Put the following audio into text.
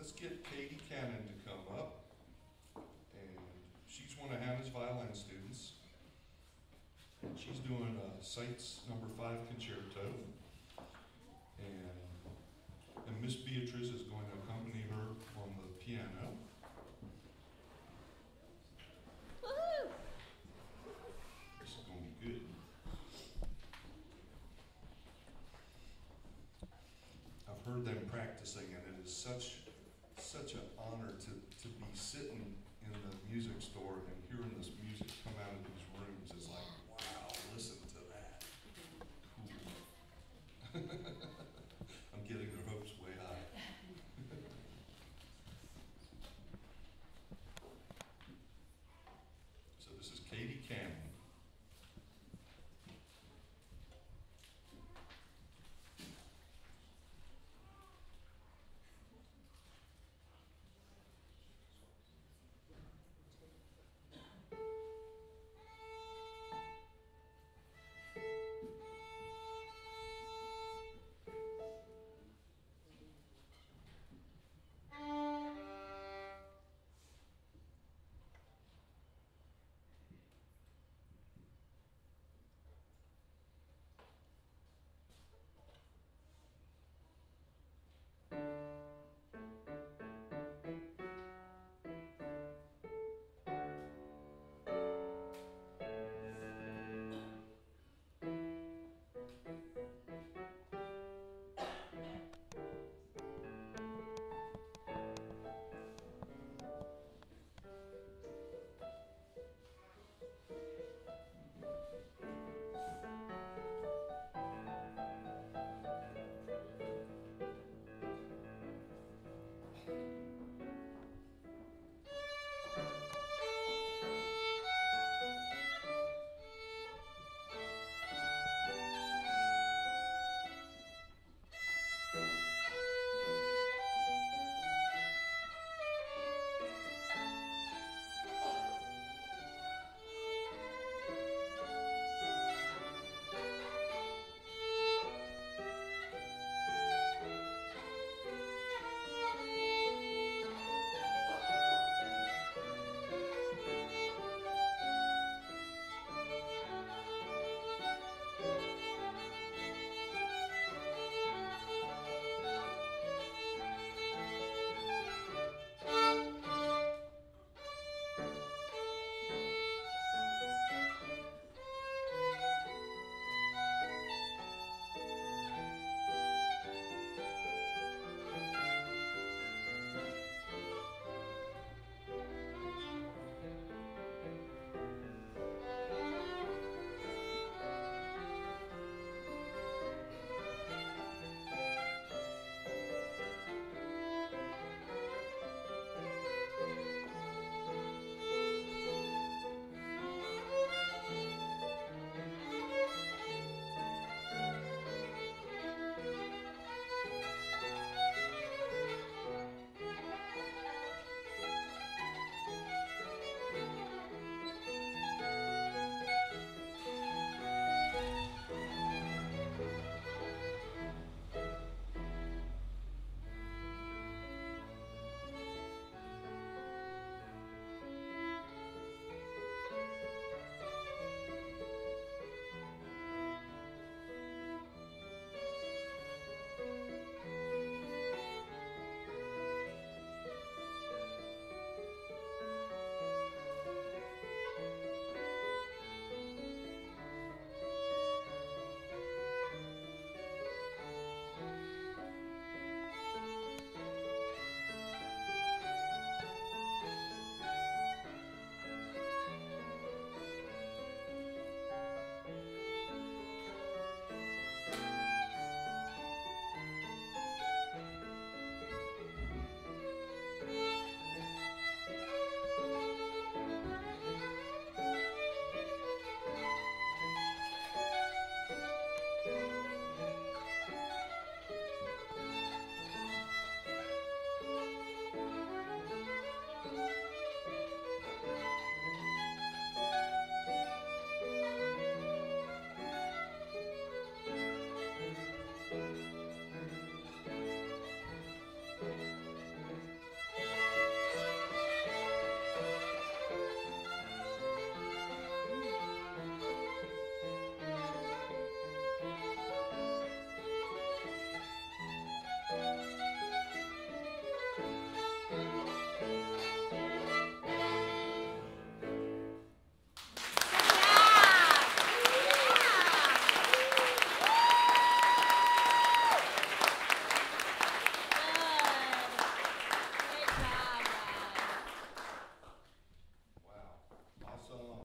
let's get Katie Cannon to come up. And she's one of Hannah's violin students. And she's doing a Seitz No. 5 Concerto. And Miss Beatriz is going to accompany her on the piano. Woohoo! This is going to be good. I've heard them practicing, and it is such an honor to be sitting in the music store and hearing this music come out of these rooms. It's like,